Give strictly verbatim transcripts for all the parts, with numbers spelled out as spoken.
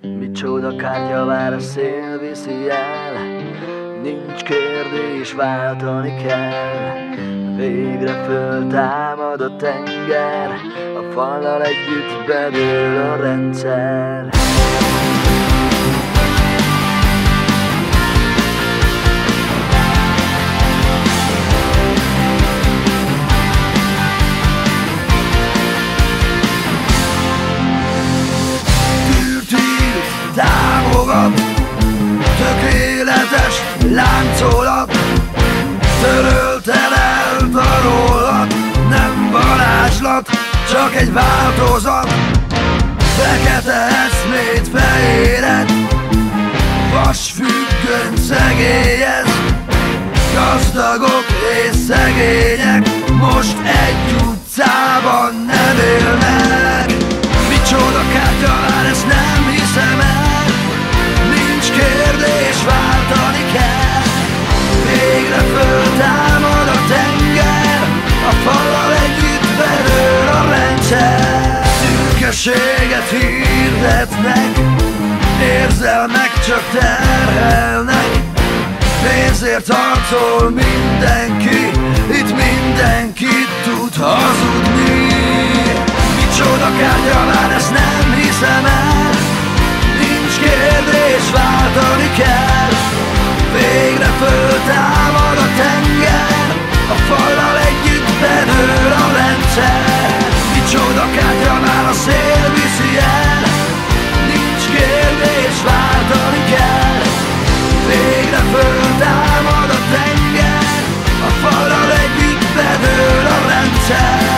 Micsoda kártya vár, a szél viszi el. Nincs kérdés, váltani kell. Végre föltámad a tenger, a fallal együtt bedől a rendszer. Támogat, tökéletes láncolat, törölted el, tarolat, nem varázslat, csak egy változat. Fekete eszmét fehéred, vasfüggöny szegélyez. Gazdagok és szegények most egy utcában nem élnek. Micsoda kártya vár, ezt nem hiszem el. Nincs kérdés, váltani kell. Végre föltámad a tenger, a fallal együtt bedől a rendszer. Szürkeséget hirdetnek, érzelmek csak terhelnek. Pénzért harcol mindenki, itt mindenki tud hazudni. Micsoda kártya vár, ezt nem hiszem el. Nincs kérdés, váltani kell. Végre föltámad a tenger, a fallal együtt bedől a rendszer. Micsoda kártya vár, a szél viszi el. Nincs kérdés, váltani kell. Végre föltámad a tenger, a fallal együtt bedől a rendszer.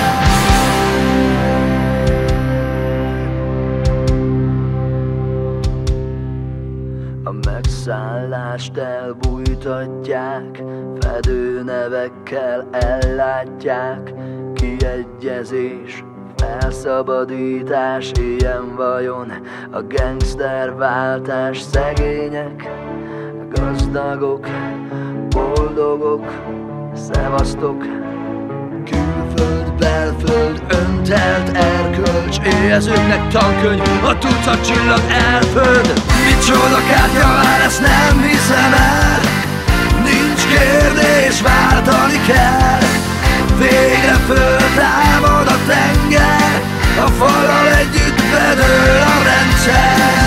A megszállást elbújtatják, fedőnevekkel ellátják. Kiegyezés, felszabadítás, ilyen vajon a gangsterváltás. Szegények, gazdagok, boldogok, szevasztok. Külföld, belföld, öntelt erkölcs, éhezőknek tankönyv, a tucat csillag elföld. Micsoda kártya vár, ezt nem hiszem el. Nincs kérdés, váltani kell. Végre föltámad a tenger, a fallal együtt bedől a rendszer.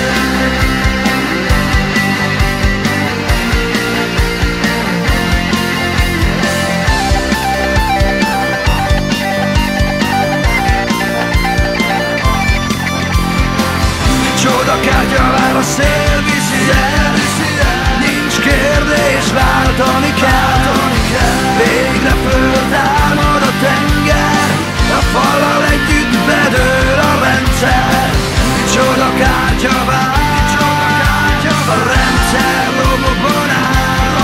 Micsoda kártya vár, a szél viszi el. Nincs kérdés, váltani kell. Végre föltámad a tenger, a fallal együtt bedől a rendszer. Micsoda kártya vár, a rendszer romokban áll.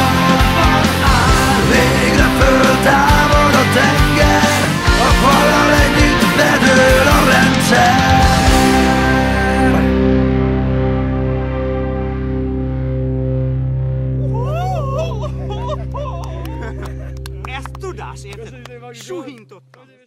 Végre föltámad a tenger, a fallal együtt bedől a rendszer. Ezt tudás, érted? Suhintottam.